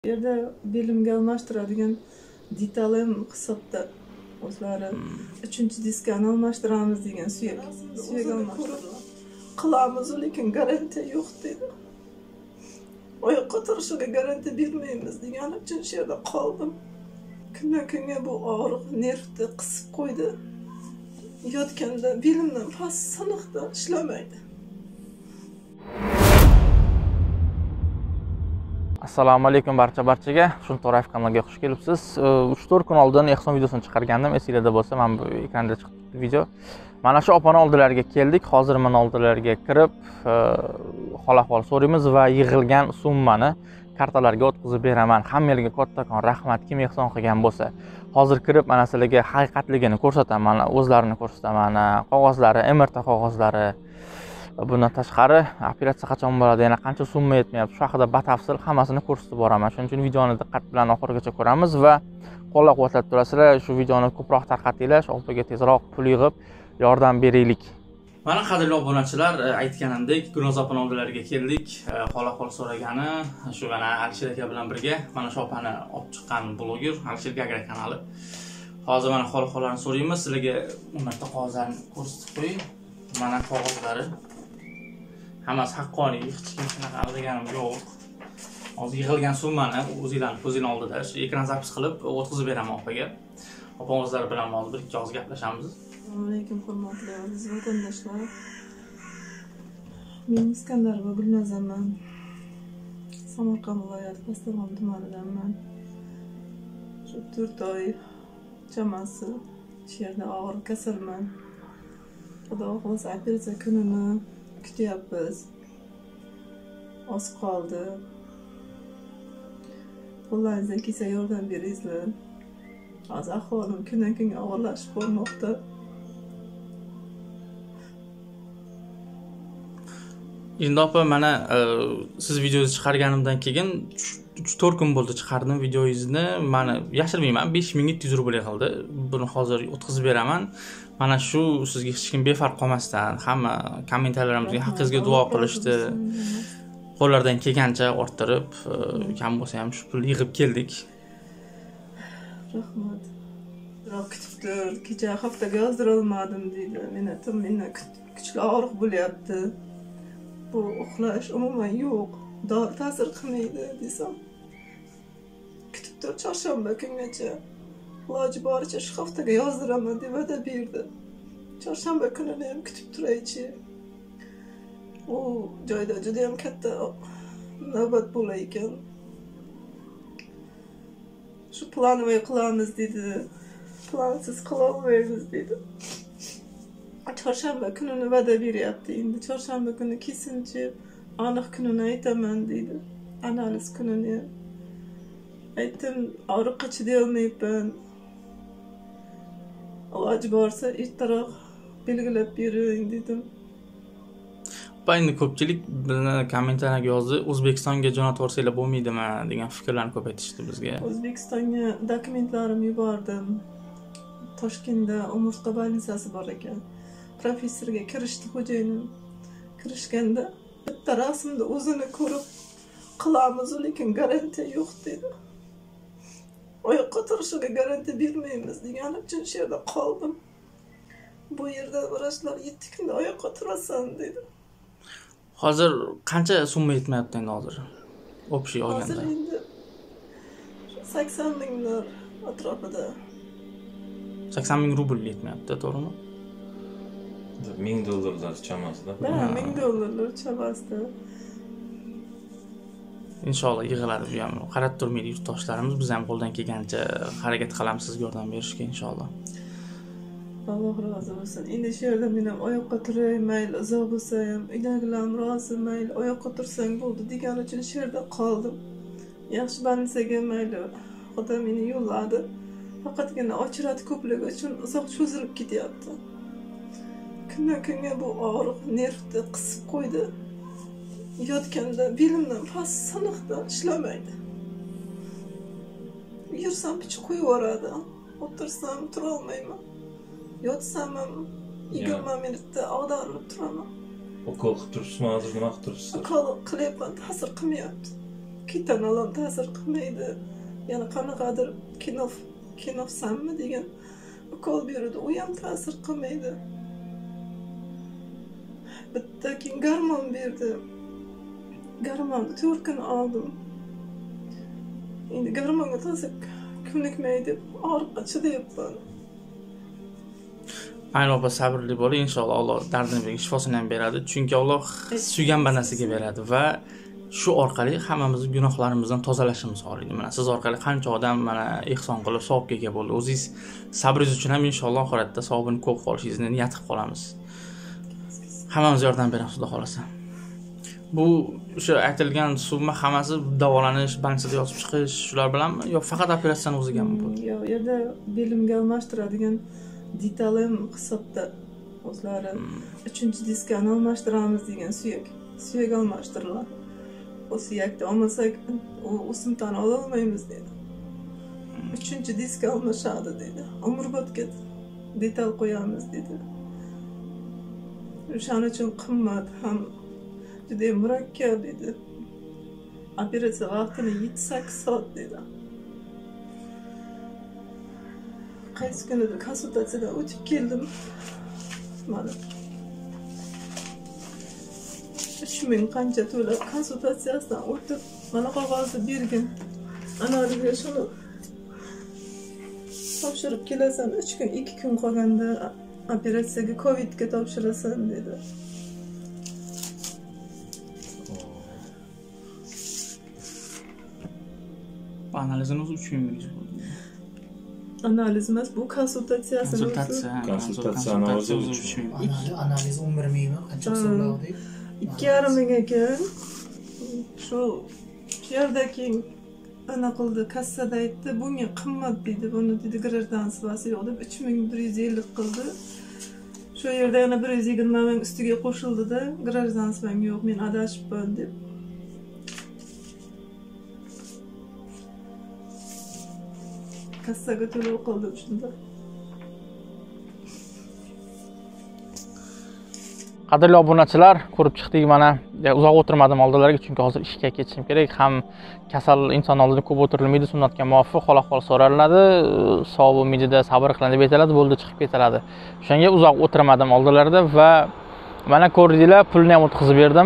yerda belimga almashtiradigan detalim hisobda o'zlari 3-diskani almashtiramiz degan suyak almashtirdilar. Qilamiz, lekin garantiya yo'q dedi. Oyoqqa turishiga garantiya bermaymiz degani uchun shu yerda qoldim. Kundan kunga bu og'riq nervni qisib qo'ydi. Yotganda belimdan past siniqda ishlamaydi. Assalomu alaykum barchaga. Shunto'rayev kanaliga xush kelibsiz. 3-4 kun oldin ehson videosini chiqargandim. Esingizda bo'lsa, mana bu ekranda chiqdi video. Mana shu opani oldilariga keldik. Hozir mana oldilariga kirib, hol-ahvol so'raymiz va yig'ilgan summani kartalarga o'tkazib beraman. Hammalarga kattakon rahmat, kim ehson qilgan bo'lsa. Hozir kirib mana sizlarga haqiqatligini ko'rsataman, o'zlarini ko'rsataman. Qog'ozlari, MRT qog'ozlari. Bundan tashqari operatsiya qachon bo'ladi, yana qancha summa yetmayapti, shu haqida batafsil hammasini ko'rsatib boraman. Shuning uchun videoni diqqat bilan oxirigacha ko'ramiz va qo'llab-quvvatlab turasizlar. Shu videoni ko'proq tarqatinglar, shu opaga tezroq pul yig'ib yordam beraylik. Mana qadrli obunachilar, aytganimdek, Gunoz opaning oldilariga keldik. Hol-ahvol so'ragani shu mana Alisher aka bilan birga mana shu opani olib chiqqan bloger Alisher Gagra kanali. Hozir mana hol-ahvollarni so'raymiz. Sizlarga ummatda qog'ozlarni ko'rsatib qo'ying. Mana qog'ozlari. Hammasi haqqoniy, hech kim shunaqa aldaгаnim yo'q. Hozir yig'ilgan summani o'zingizlarning ko'zingizning oldida shu ekran zapis qilib o'tkazib beraman opaga. Opa o'zlari bilan hozir bir-ikki og'iz gaplashamiz. Assalomu alaykum hurmatli aziz vatandoshlar. Men Iskandarova Gulnazaman. Samarqand viloyati Pastdarg'om tumanidanman. Shu 4 oy chamasi shu yerda og'ir kasalman. Xudo xohlasa operatsiya kunini kutyapmiz. Oz qoldi. Qo'llaringizdan kelsa yordam beringizlar. Hozir ahvolim kundan kunga og'irlashib bormoqda. Endi opa, mana siz videozni chiqarganimdan keyin 3-4 kun bo'ldi chiqardim videoingizni. Mana yashirmayman, 5700 rubl qildi. Buni hozir o'tkazib beraman. Mana shu sizga hech kim befarq qolmasdan, hamma kommentarlarimizga haqqingizga duo qilishdi. Qo'llardan kelgancha orttirib, kam bo'lsa ham shu pulni yig'ib keldik. Rahmat. Biroq kutib tur, kecha haftaga yozdira olmadim deydi. Mendan kuchli og'riq bo'lyapti. Bu uxlash umuman yo'q. Dori ta'sir qilmaydi desam. Kutib tur, chorshanba kungacha. Iloji boricha shu haftaga yozdiraman deb va'da berdi. Chorshanba kunini ham kutib turaychi. U joyda juda ham katta navbat bo'lar ekan. Shu planvoy qilamiz dedi. Plansiz qila olmaymiz dedi. Chorshanba kunini va'da beryapti. Endi chorshanba kuni kesinchi aniq kunini aytaman dedi. Analiz kunini. Aytdim, og'riqqa chiday olmayapman. Iloji borsa ertaroq belgilab bering dedim. Endi ko'pchilik bizni kommentarlarga yozdi, O'zbekistonga jo'natib yuborsanglar bo'lmaydimi degan fikrlarni ko'p aytishdi bizga. O'zbekistonga dokumentlarimni yubordim. Toshkentda umurtqa больницasi bor ekan. Professorga kirishdi xo'jayinim. Kirishganda bitta rasmda o'zini ko'rib qilamiz, lekin garantiya yo'q dedi. Oyoqqa turishiga garantiya bermaymiz degani uchun shu yerda qoldim. Bu yerda vrachlar 7 kunda oyoqqa turasan dedi. Hozir qancha summa yetmayapti endi hozir? Общий olganda. Hozir endi 80 minglar atrofida. 80 ming rubl yetmayapti, to'g'rimi? $1000 chamasida. Ha, $1000 chamasida. Inshaalloh yig'iladi bu ham. Qarab turmaydi yurtdoshlarimiz, biz ham qo'ldan kelgancha harakat qilamiz sizga yordam berishga inshaalloh. Alloh rozi bo'lsin. Endi shu yerda men ham oyoqqa turay, mayli uzoq bo'lsa ham, uydagilarim rozi, mayli oyoqqa tursang bo'ldi degan uchun shu yerda qoldim. Yaxshi больницаga mayli Xudo meni yo'lladi. Faqatgina ochrat ko'pligi uchun uzoq cho'zilib ketyapti. Kundan kunga bu og'riq nervni qisib qo'ydi. Yotganda belimdan past siniqda ishlamaydi. Yursam pichib qo'yaveradi. O'tirsam tura olmayman. Yotsam ham 20 minutda ag'darilib turaman. Ukol qilib turibsizmi, hozir nima qilib turibsiz? Ukol qilyapman, ta'sir qilmayapti. ketanalan ta'sir qilmaydi. Yana qanaqadir kinofsanmi degan ukol berdi, u ham ta'sir qilmaydi. Bitta keyin garmon berdi. Garmonni 4 kun oldim. Endi garmonga ta'sir ko'nikmaydi, og'riqqa chidayapman. Ayni opa sabrli bo'ling, inshaalloh Alloh dardini shifosini ham beradi. Chunki Alloh suygan bandasiga beradi va shu orqali hammamiz gunohlarimizdan tozalashimiz xohlaydi. Mana siz orqali qancha odam mana ehson qilib savobga ega bo'ldi. O'zingiz sabringiz uchun ham inshaalloh oxiratda savobini ko'p qolishingizni niyat qilib qolamiz. Hammamiz yordam beramiz, xudo xolasa. Bu o'sha aytilgan summa hammasi davolanish, bankada yozib chiqish shular bilanmi yo faqat operatsiyaning o'zigami bu? Yo'q, yerda belimga almashtiradigan detalim hisobda o'zlari 3-diskani almashtiramiz degan suyak almashtiriladi. O suyakni olmasak u o'simtani ola olmaymiz dedi. 3-disk almashadi dedi. Umrbodga detal qo'yamiz dedi. O'shaning uchun qimmat ham juda murakkab dedi. Operatsiya vaqtini 7-8 soat dedi. Qaysi kunida konsultatsiyadan o'tib keldim. Mana 3000 qancha to'lab konsultatsiyasidan o'tib, mana qog'ozni bergan. Analiga shuni topshirib kelasan, 3 kun, 2 kun qolganda operatsiyaga Covidga topshirasan dedi. Analizimiz 3000 bo'ldi. Analiz emas, bu konsultatsiyasini Konsultatsiyani o'zi 3000. Analiz 11 mingmi? Qancha hisoblavdi? 2,5 ming ekan. Shu yerdagi ana qildi, kassada aytdi, bunga qimmat dedi. Buni dedi grajdanstvasi yo'q deb 3150 qildi. Shu yerda yana 120 ming ustiga qo'shildi-da, grajdanstvang yo'q, men adashibman deb. Kassaga to'lov qildim shunda. Qadrli obunachilar, ko'rib chiqdik mana. Uzoq o'tirmadim oldilariga, chunki hozir ishga ketishim kerak. Ham kasal inson oldida ko'p o'tirilmaydi, sunnatga muvofiq xola-xola so'raladi, savob umidida sabr qiling deb aytiladi, bo'ldi chiqib ketiladi. O'shanga uzoq o'tirmadim oldilarida va mana ko'rdinglar, pulni ham o'tkazib berdim.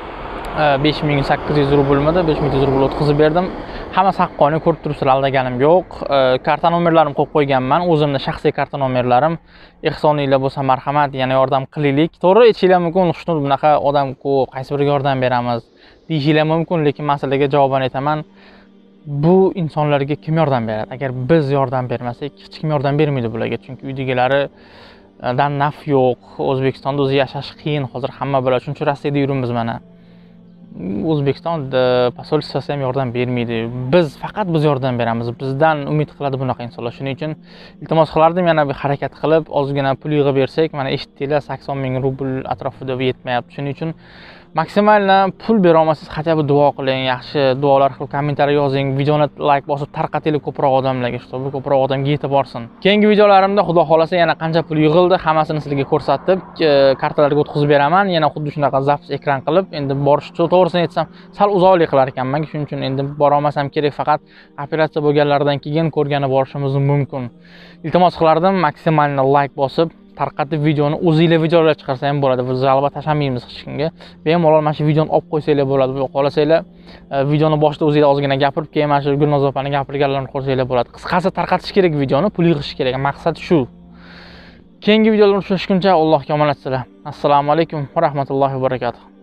5800 rublmidi, 5800 rubl o'tkazib berdim. Hammasi haqqoniy, ko'rib turibsizlar, aldaganim yo'q. Karta nomerlarimni qo'yib qo'yganman, o'zimning shaxsiy karta nomerlarim. Ehsoninglar bo'lsa marhamat, yana yordam qilaylik. To'g'ri, aytishinglar mumkin, Xushnud bunaqa odam ko'p, qaysi biriga yordam beramiz deyishinglar mumkin, lekin masalaga javoban aytaman. Bu insonlarga kim yordam beradi? Agar biz yordam bermasak, hech kim yordam bermaydi bularga, chunki uydagilaridan naf yo'q. O'zbekistonda o'zi yashash qiyin, hozir hamma biladi. Chunki Rossiyada yuribmiz mana. O'zbekistonda posolstvasi ham yordam bermaydi. Faqat biz yordam beramiz. Bizdan umid qiladi bunaqa insonlar. Shuning uchun iltimos qilardim, yana bir harakat qilib, ozgina pul yig'ib bersak, mana eshitdinglar, 80 ming rubl atrofida yetmayapti. Shuning uchun maksimalni pul bera olmasangiz, hatto duo qiling, yaxshi duolar qilib, kommentariy yozing, videoni like bosib tarqatinglar ko'proq odamlarga, shtobi ko'proq odamga yetib borsin. Keyingi videolarimda xudo xolasa yana qancha pul yig'ildi, hammasini sizlarga ko'rsatib, kartalarga o'tkazib beraman. Yana xuddi shunaqa zapis ekran qilib, endi borish to'g'risini aytsam, sal uzoqlik qilar ekanman. Shuning uchun endi bora olmasam kerak, faqat operatsiya bo'lganlardan keyin ko'rgani borishimiz mumkin. Iltimos qilardim, maksimalni like bosib tarqatib videoni o'zingizlar videolar chiqarsa ham bo'ladi. Biz albatta tashamaymiz hech kimga. Bemalol mana shu videoni olib qo'ysanglar bo'ladi. Xohlasanglar videoni boshida o'zingizlar ozgina gapirib, keyin mana shu Gulnoz opani gapirganlarini qo'ysanglar bo'ladi. Qisqasi tarqatish kerak videoni, pul yig'ish kerak. Maqsad shu. Keyingi videolarda uchrashguncha Allohga omonat tilayman. Assalomu alaykum va rahmatullohi va barakatuh.